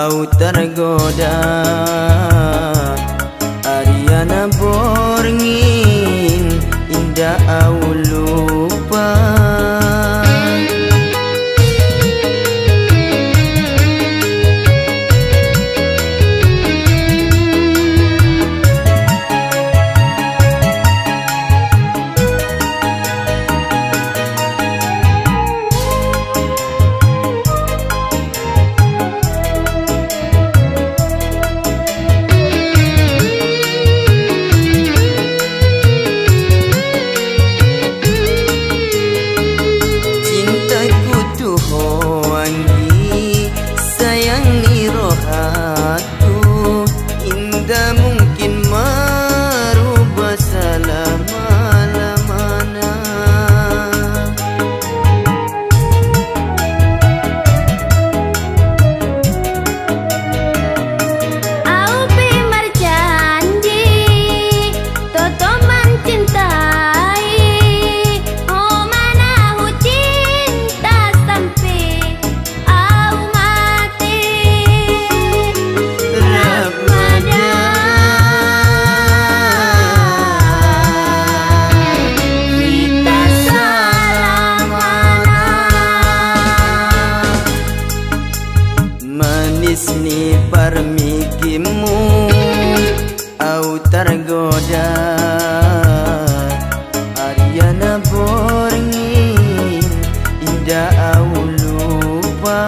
au tergoda Ariana borngin indah au lupa sayangi rohatku indah mungkin merubah selama-lamanya. Au berjanji toto mencintai oh mana hu cinta sampai Ni parmikimu au tergoda Ariana borngin indah au lupa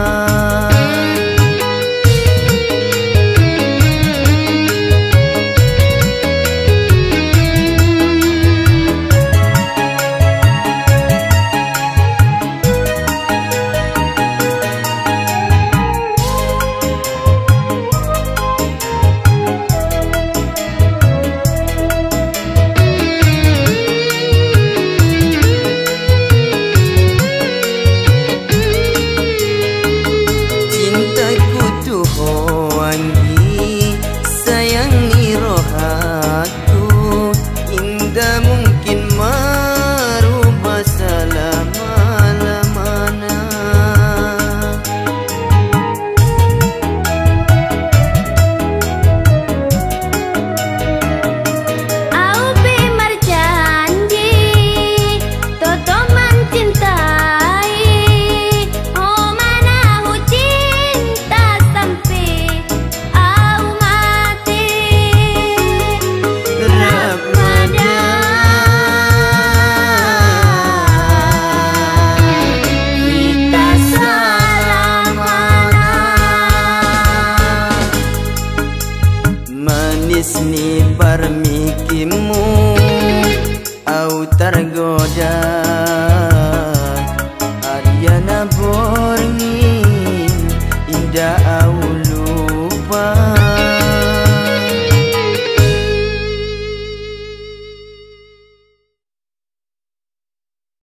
sayangi rohatku indah mungkin merubah selama-lamanya. Au berjanji toto mencintai oh mana hu cinta sampai ni parmikimu au tergoda